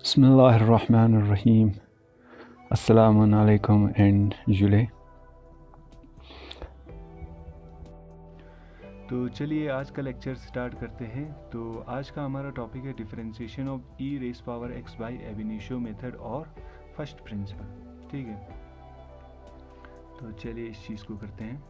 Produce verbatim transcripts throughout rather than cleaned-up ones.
बिस्मिल्लाहिर्रहमानिर्रहीम। अस्सलामु अलैकुम एंड जुले। तो चलिए आज का लेक्चर स्टार्ट करते हैं। तो आज का हमारा टॉपिक है differentiation of e raise power x by ab initio method और फर्स्ट प्रिंसिपल। ठीक है, तो चलिए इस चीज़ को करते हैं।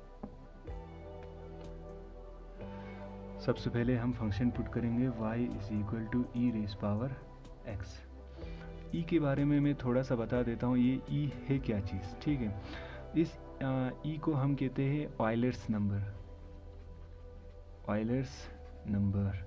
सबसे पहले हम फंक्शन पुट करेंगे y is equal to e raise power x। E के बारे में मैं थोड़ा सा बता देता हूँ। ये ई है क्या चीज़, ठीक है। इस ई को हम कहते हैं ऑयलर्स नंबर। ऑयलर्स नंबर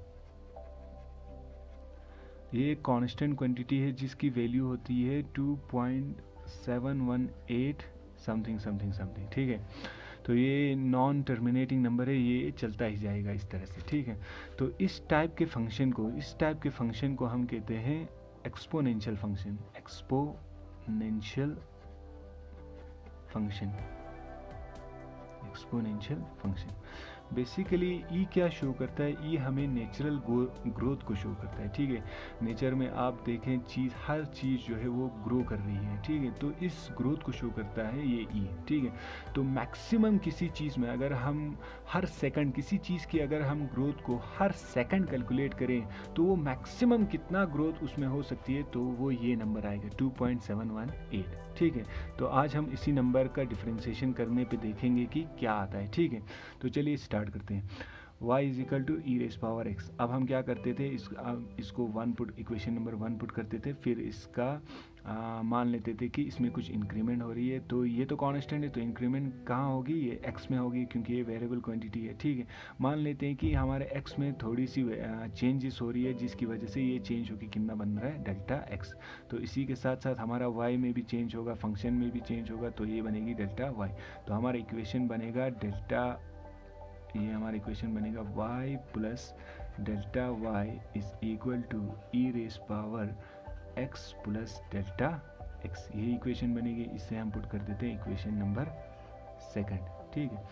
ये एक कांस्टेंट क्वांटिटी है जिसकी वैल्यू होती है two point seven one eight something something something, ठीक है। तो ये नॉन टर्मिनेटिंग नंबर है, ये चलता ही जाएगा इस तरह से, ठीक है। तो इस टाइप के फंक्शन को इस टाइप के फंक्शन को हम कहते हैं exponential function. Exponential function exponential function basically e क्या शो करता है? ई हमें नेचुरल ग्रोथ को शो करता है, ठीक है। नेचर में आप देखें चीज़ हर चीज़ जो है वो ग्रो कर रही है, ठीक है। तो इस ग्रोथ को शो करता है ये ई, ठीक है। तो मैक्सिमम किसी चीज़ में अगर हम हर सेकंड किसी चीज़ की अगर हम ग्रोथ को हर सेकंड कैलकुलेट करें तो वो मैक्सिमम कितना ग्रोथ उसमें हो सकती है, तो वो ये नंबर आएगा two point seven one eight, ठीक है। तो आज हम इसी नंबर का डिफरेंशिएशन करने पे देखेंगे कि क्या आता है, ठीक है। तो चलिए स्टार्ट करते हैं। y is equal to e raise power x। अब हम क्या करते थे, इस अब इसको one put equation number one put करते थे, फिर इसका आ, मान लेते थे कि इसमें कुछ इंक्रीमेंट हो रही है। तो ये तो कांस्टेंट है, तो इंक्रीमेंट कहाँ होगी? ये x में होगी क्योंकि ये वेरिएबल क्वांटिटी है, ठीक है। मान लेते हैं कि हमारे x में थोड़ी सी चेंजेस हो रही है जिसकी वजह से ये चेंज होकर कितना बन रहा है, डेल्टा x। तो इसी के साथ साथ हमारा y में भी चेंज होगा, फंक्शन में भी चेंज होगा, तो ये बनेगी डेल्टा y। तो हमारा इक्वेशन बनेगा डेल्टा ये हमारा इक्वेशन बनेगा y plus delta y is equal to e raise power x plus delta x। यही इक्वेशन बनेगी, इससे हम पुट कर देते हैं इक्वेशन नंबर सेकंड, ठीक है।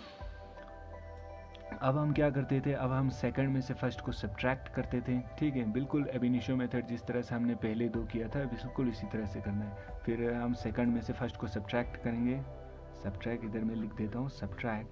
अब हम क्या करते थे, अब हम सेकंड में से फर्स्ट को सब्ट्रैक्ट करते थे, ठीक है। बिल्कुल एब इनिशियो मेथड जिस तरह से हमने पहले दो किया था बिल्कुल इसी तरह से करना है। फिर हम सेकंड में से फर्स्ट को सब्ट्रैक्ट करेंगे। सब्ट्रैक्ट इधर मैं लिख देता हूँ, subtract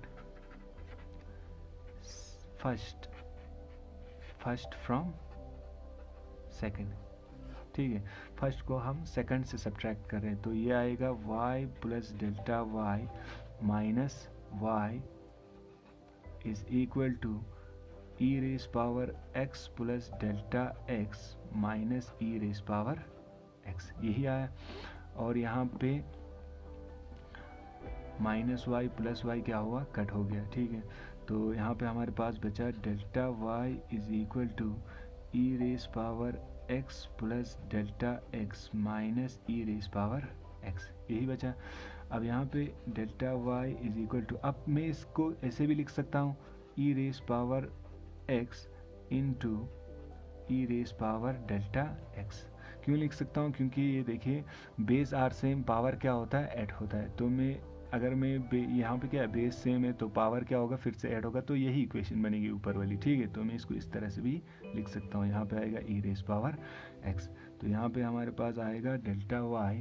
first first from second, ठीक है। फर्स्ट को हम सेकंड से सब्ट्रैक्ट कर रहे हैं, तो ये आएगा y plus delta y minus y is equal to e raise power x plus delta x minus e raise power x, यही आया। और यहाँ पे माइनस वाई प्लस वाई क्या हुआ, कट हो गया, ठीक है। तो यहाँ पे हमारे पास बचा delta y is equal to e raise power x plus delta x minus e raise power x, यही बचा। अब यहाँ पे delta y is equal to, अब मैं इसको ऐसे भी लिख सकता हूँ e raise power x into e raise power delta x। क्यों लिख सकता हूँ? क्योंकि ये देखिए बेस आर सेम, पावर क्या होता है, ऐड होता है। तो मैं अगर मैं यहाँ पे क्या है, बेस सेम है तो पावर क्या होगा, फिर से ऐड होगा, तो यही इक्वेशन बनेगी ऊपर वाली, ठीक है। तो मैं इसको इस तरह से भी लिख सकता हूँ। यहाँ पे आएगा ई रेस पावर एक्स, तो यहाँ पे हमारे पास आएगा delta y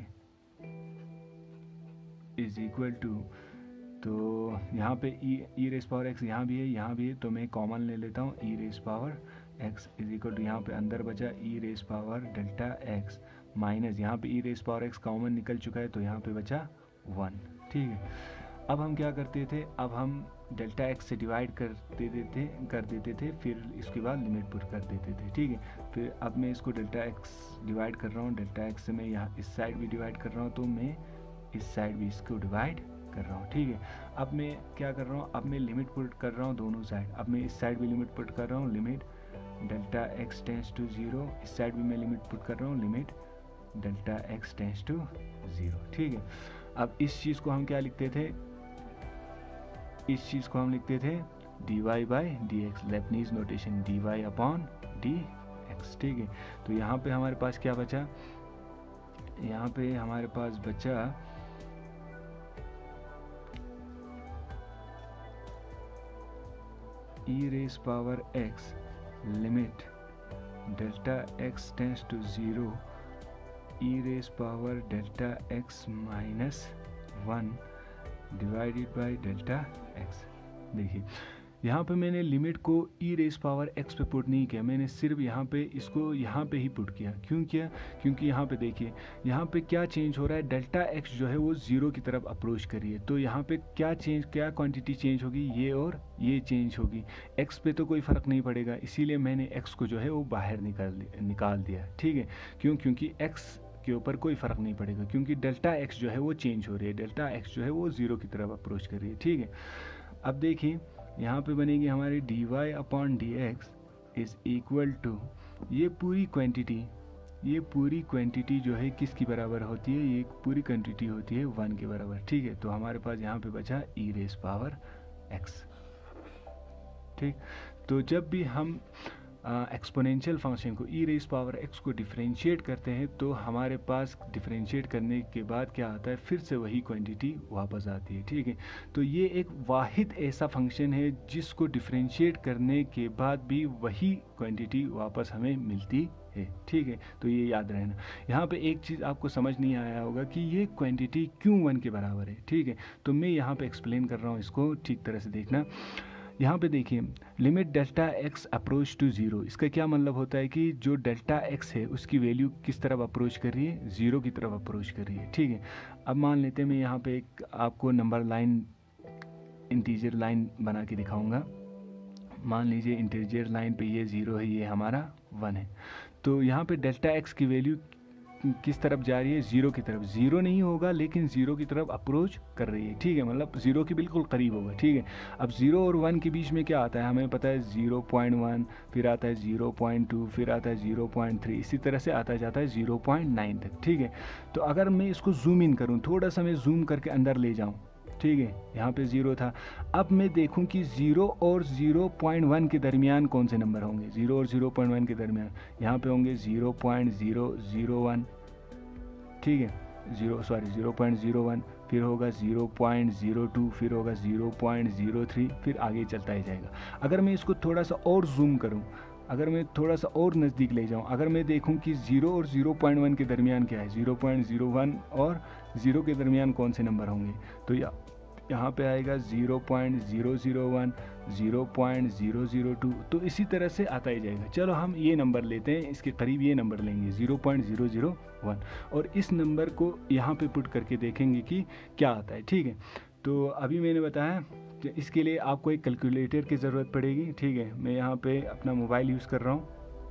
is equal to, तो यहाँ पे e e raise power x यहाँ भी है यहाँ भी है, तो मैं कॉमन ले लेता हूँ। E raise power x is equal to, यहाँ पे अंदर बचा e raise power delta x minus, यहाँ पे e raise power x common निकल चुका है तो यहाँ पे बचा वन, ठीक है। अब हम क्या करते थे, अब हम डेल्टा एक्स से डिवाइड कर देते थे कर देते थे फिर इसके बाद लिमिट पुट कर देते थे, ठीक है। फिर अब मैं इसको डेल्टा एक्स डिवाइड कर रहा हूँ, डेल्टा एक्स से मैं यहाँ इस साइड भी डिवाइड कर रहा हूँ, तो मैं इस साइड भी इसको डिवाइड कर रहा हूँ, ठीक है। अब मैं क्या कर रहा हूँ, अब मैं लिमिट पुट कर रहा हूँ दोनों साइड। अब मैं इस साइड भी लिमिट पुट कर रहा हूँ, limit delta x tends to zero. इस साइड भी मैं लिमिट पुट कर रहा हूँ, limit delta x tends to zero, ठीक है। अब इस चीज़ को हम क्या लिखते थे, इस चीज़ को हम लिखते थे d y by d x, Leibniz notation, d y upon d x, ठीक है। तो यहाँ पे हमारे पास क्या बचा, यहाँ पे हमारे पास बचा e raise power x limit delta x tends to zero e raise power delta x minus one divided by delta x. देखिए यहाँ पे मैंने लिमिट को ई रेस पावर एक्स पे पुट नहीं किया, मैंने सिर्फ यहाँ पे इसको यहाँ पे ही पुट किया। क्यों किया? क्योंकि यहाँ पे देखिए यहाँ पे क्या चेंज हो रहा है, डेल्टा एक्स जो है वो ज़ीरो की तरफ अप्रोच करिए, तो यहाँ पे क्या चेंज, क्या क्वांटिटी चेंज होगी, ये और ये चेंज होगी। एक्स पे तो कोई फ़र्क नहीं पड़ेगा, इसीलिए मैंने एक्स को जो है वो बाहर निकाल निकाल दिया। ठीक है, क्यों? क्योंकि एक्स के ऊपर कोई फ़र्क नहीं पड़ेगा, क्योंकि डेल्टा एक्स जो है वो चेंज हो रही है, डेल्टा एक्स जो है वो ज़ीरो की तरफ अप्रोच कर रही है। ठीक है, अब देखिए यहाँ पे बनेगी हमारी d y upon d x is equal to, ये पूरी क्वांटिटी ये पूरी क्वांटिटी जो है किसकी बराबर होती है, ये पूरी क्वांटिटी होती है वन के बराबर। ठीक है, तो हमारे पास यहाँ पे बचा ई रेस पावर एक्स। ठीक, तो जब भी हम एक्सपोनेंशियल फंक्शन को ई रेस पावर एक्स को डिफरेंशिएट करते हैं तो हमारे पास डिफरेंशिएट करने के बाद क्या आता है, फिर से वही क्वांटिटी वापस आती है। ठीक है, तो ये एक वाहिद ऐसा फंक्शन है जिसको डिफरेंशिएट करने के बाद भी वही क्वांटिटी वापस हमें मिलती है। ठीक है, तो ये याद रहना। यहाँ पे एक चीज़ आपको समझ नहीं आया होगा कि ये क्वांटिटी क्यों वन के बराबर है। ठीक है, तो मैं यहाँ पे एक्सप्लेन कर रहा हूँ, इसको ठीक तरह से देखना। यहाँ पे देखिए limit delta x approach to zero, इसका क्या मतलब होता है कि जो डेल्टा एक्स है उसकी वैल्यू किस तरफ अप्रोच कर रही है, ज़ीरो की तरफ अप्रोच कर रही है। ठीक है, अब मान लेते हैं मैं यहाँ पे एक आपको नंबर लाइन, इंटीजर लाइन बना के दिखाऊंगा। मान लीजिए इंटीजर लाइन पे ये ज़ीरो है, ये हमारा वन है, तो यहाँ पे डेल्टा एक्स की वैल्यू किस तरफ जा रही है, ज़ीरो की तरफ। ज़ीरो नहीं होगा लेकिन ज़ीरो की तरफ अप्रोच कर रही है। ठीक है, मतलब ज़ीरो के बिल्कुल करीब होगा। ठीक है, अब ज़ीरो और वन के बीच में क्या आता है, हमें पता है ज़ीरो पॉइंट वन, फिर आता है ज़ीरो पॉइंट टू, फिर आता है ज़ीरो पॉइंट थ्री, इसी तरह से आता जाता है ज़ीरो पॉइंट नाइन तक। ठीक है, तो अगर मैं इसको जूम इन करूँ, थोड़ा सा मैं जूम करके अंदर ले जाऊँ, ठीक है, यहाँ पे ज़ीरो था, अब मैं देखूँ कि ज़ीरो और ज़ीरो पॉइंट वन के दरमियान कौन से नंबर होंगे, ज़ीरो और ज़ीरो पॉइंट वन के दरमियान यहाँ पे होंगे zero point zero zero one. ठीक है, zero sorry zero point zero one, फिर होगा ज़ीरो पॉइंट ज़ीरो टू, फिर होगा ज़ीरो पॉइंट ज़ीरो थ्री, फिर आगे चलता ही जाएगा। अगर मैं इसको थोड़ा सा और जूम करूं, अगर मैं थोड़ा सा और नज़दीक ले जाऊं, अगर मैं देखूं कि ज़ीरो और ज़ीरो पॉइंट वन के दरमियान क्या है, ज़ीरो पॉइंट ज़ीरो वन और ज़ीरो के दरमियान कौन से नंबर होंगे, तो या यहाँ पे आएगा zero point zero zero one, zero point zero zero two, तो इसी तरह से आता ही जाएगा। चलो हम ये नंबर लेते हैं, इसके करीब ये नंबर लेंगे zero point zero zero one, और इस नंबर को यहाँ पे पुट करके देखेंगे कि क्या आता है। ठीक है, तो अभी मैंने बताया कि इसके लिए आपको एक कैलकुलेटर की ज़रूरत पड़ेगी। ठीक है, मैं यहाँ पे अपना मोबाइल यूज़ कर रहा हूँ।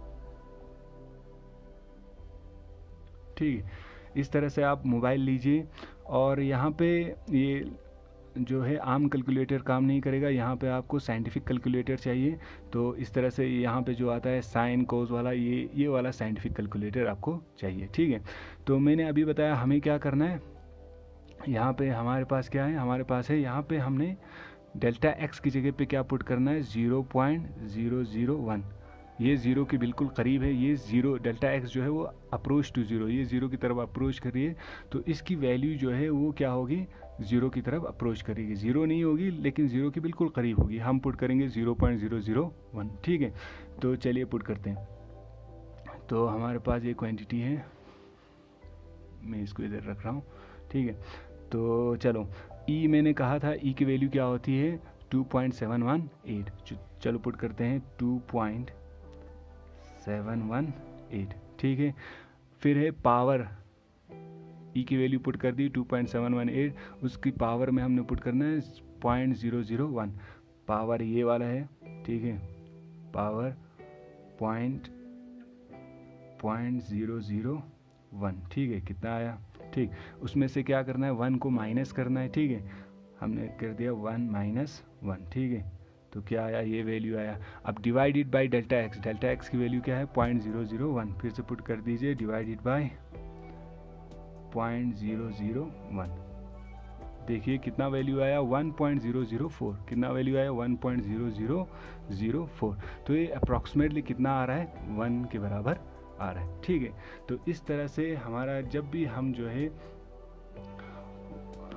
ठीक है, इस तरह से आप मोबाइल लीजिए और यहाँ पे ये जो है आम कैलकुलेटर काम नहीं करेगा, यहाँ पे आपको साइंटिफिक कैलकुलेटर चाहिए। तो इस तरह से यहाँ पे जो आता है साइन कोस वाला, ये ये वाला साइंटिफिक कैलकुलेटर आपको चाहिए। ठीक है, तो मैंने अभी बताया हमें क्या करना है। यहाँ पे हमारे पास क्या है, हमारे पास है यहाँ पे हमने डेल्टा एक्स की जगह पे क्या पुट करना है, zero point zero zero one, ये ज़ीरो के बिल्कुल करीब है। ये ज़ीरो डेल्टा एक्स जो है वो अप्रोच टू ज़ीरो, ये ज़ीरो की तरफ अप्रोच कर रही है, तो इसकी वैल्यू जो है वो क्या होगी, ज़ीरो की तरफ अप्रोच करेगी। ज़ीरो नहीं होगी लेकिन ज़ीरो के बिल्कुल करीब होगी, हम पुट करेंगे zero point zero zero one. ठीक है, तो चलिए पुट करते हैं। तो हमारे पास ये क्वांटिटी है, मैं इसको इधर रख रहा हूँ। ठीक है, तो चलो ई मैंने कहा था, ई की वैल्यू क्या होती है, two point seven one eight. चलो पुट करते हैं two point seven one eight. ठीक है, फिर है पावर, ई की वैल्यू पुट कर दी two point seven one eight, उसकी पावर में हमने पुट करना है point zero zero one, power ये वाला है। ठीक है, power point point zero zero one. ठीक है, कितना आया, ठीक, उसमें से क्या करना है, वन को माइनस करना है। ठीक है, हमने कर दिया वन माइनस वन। ठीक है, तो क्या आया, ये वैल्यू आया। अब divided by delta x, delta x की वैल्यू क्या है, पॉइंट ज़ीरो ज़ीरो वन, फिर से पुट कर दीजिए divided by point zero zero one. देखिए कितना वैल्यू आया, one point zero zero four, कितना वैल्यू आया, one point zero zero zero four. तो ये अप्रॉक्सीमेटली कितना आ रहा है, वन के बराबर आ रहा है। ठीक है, तो इस तरह से हमारा जब भी हम जो है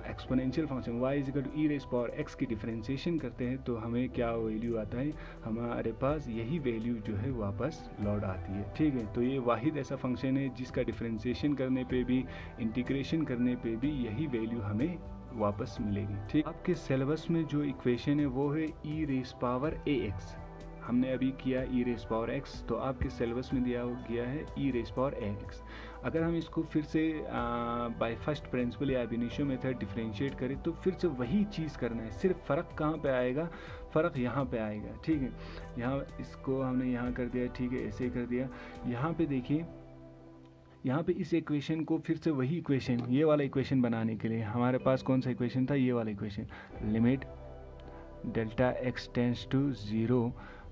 exponential function y is equal to e raise power x की डिफरेंशिएशन करते हैं तो हमें क्या वैल्यू आता है, हमारे पास यही वैल्यू जो है वापस लौट आती है। ठीक है, तो ये वाहिद ऐसा फंक्शन है जिसका डिफरेंशिएशन करने पे भी, इंटीग्रेशन करने पे भी यही वैल्यू हमें वापस मिलेगी। ठीक, आपके सिलेबस में जो इक्वेशन है वो है e raise power a x. हमने अभी किया ई रेज पावर एक्स, तो आपके सिलेबस में दिया गया है e raise power a x. अगर हम इसको फिर से बाय फर्स्ट प्रिंसिपल या ab initio मेथड डिफरेंशिएट करें तो फिर से वही चीज़ करना है, सिर्फ फ़र्क कहाँ पे आएगा, फ़र्क यहाँ पे आएगा। ठीक है, यहाँ इसको हमने यहाँ कर दिया, ठीक है, ऐसे ही कर दिया। यहाँ पे देखिए, यहाँ पे इस इक्वेशन को फिर से वही इक्वेशन, ये वाला इक्वेशन बनाने के लिए हमारे पास कौन सा इक्वेशन था, ये वाला equation, limit delta x tends to zero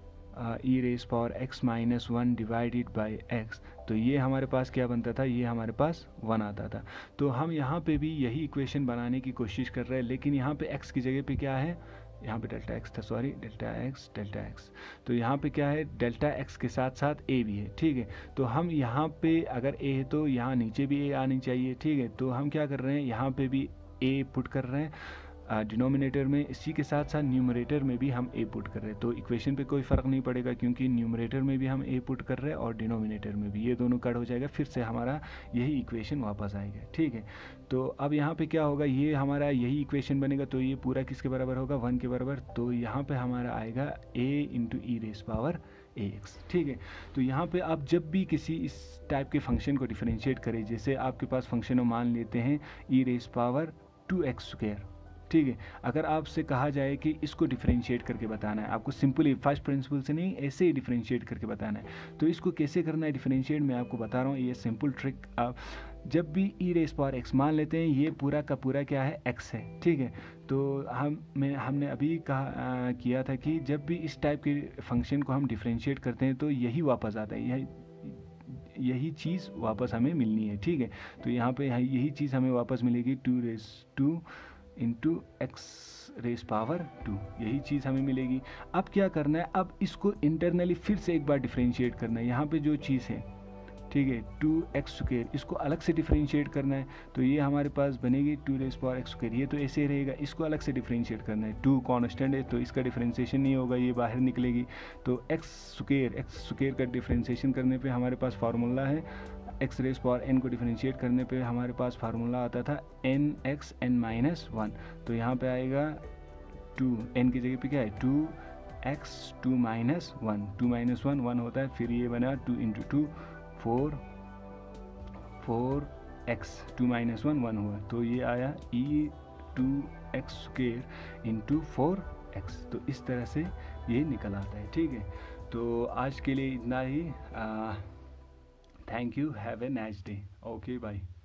e raise power x minus one divided by x. तो ये हमारे पास क्या बनता था, ये हमारे पास वन आता था। तो हम यहाँ पे भी यही इक्वेशन बनाने की कोशिश कर रहे हैं, लेकिन यहाँ पे x की जगह पे क्या है, यहाँ पे डेल्टा एक्स था, sorry delta x delta x. तो यहाँ पे क्या है, डेल्टा एक्स के साथ साथ a भी है। ठीक है, तो हम यहाँ पे अगर a है तो यहाँ नीचे भी a आनी चाहिए। ठीक है, तो हम क्या कर रहे हैं, यहाँ पे भी a पुट कर रहे हैं डिनोमिनेटर में, इसी के साथ साथ न्यूमरेटर में भी हम a पुट कर रहे हैं। तो इक्वेशन पे कोई फ़र्क नहीं पड़ेगा क्योंकि न्यूमरेटर में भी हम a पुट कर रहे हैं और डिनोमिनेटर में भी, ये दोनों कट हो जाएगा, फिर से हमारा यही इक्वेशन वापस आएगा। ठीक है, तो अब यहाँ पे क्या होगा, ये हमारा यही इक्वेशन बनेगा, तो ये पूरा किसके बराबर होगा, वन के बराबर। तो यहाँ पर हमारा आएगा a into e raise power a x. ठीक है, तो यहाँ पे आप जब भी किसी इस टाइप के फंक्शन को डिफरेंशिएट करें, जैसे आपके पास फंक्शन मान लेते हैं e raise power two x square. ठीक है, अगर आपसे कहा जाए कि इसको डिफरेंशिएट करके बताना है, आपको सिंपली फर्स्ट प्रिंसिपल से नहीं, ऐसे ही डिफरेंशिएट करके बताना है। तो इसको कैसे करना है डिफरेंशिएट, मैं आपको बता रहा हूँ, ये सिंपल ट्रिक। आप जब भी ई रेज पावर एक्स मान लेते हैं, ये पूरा का पूरा क्या है, एक्स है। ठीक है, तो हम मैं हमने अभी कहा आ, किया था कि जब भी इस टाइप के फंक्शन को हम डिफरेंशिएट करते हैं तो यही वापस आता है, यही यही चीज़ वापस हमें मिलनी है। ठीक है, तो यहाँ पे यही चीज़ हमें वापस मिलेगी, two raise two into x raise power two, यही चीज़ हमें मिलेगी। अब क्या करना है, अब इसको इंटरनली फिर से एक बार डिफरेंशिएट करना है। यहाँ पे जो चीज़ है, ठीक है, टू एक्स स्क्वायर, इसको अलग से डिफरेंशिएट करना है। तो ये हमारे पास बनेगी two raise power x square, ये तो ऐसे ही रहेगा, इसको अलग से डिफरेंशिएट करना है। टू कांस्टेंट है तो इसका डिफरेंशिएशन नहीं होगा, ये बाहर निकलेगी। तो एक्स स्क्वायर एक्स स्क्वायर का डिफरेंशिएशन करने पे हमारे पास फार्मूला है, एक्स रेज पावर एन को डिफरेंशिएट करने पे हमारे पास फार्मूला आता था n x n minus one. तो यहाँ पे आएगा टू, एन की जगह पे क्या है, two x two minus one, two minus one one होता है, फिर ये बना two into two four, four x, two minus one one हुआ, तो ये आया e two x square into four x. तो इस तरह से ये निकल आता है। ठीक है, तो आज के लिए इतना ही। Thank you, have a nice day, okay bye.